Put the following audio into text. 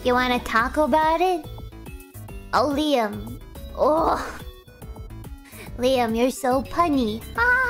You wanna talk about it? Oh, Liam. Oh. Liam, you're so punny. Ah!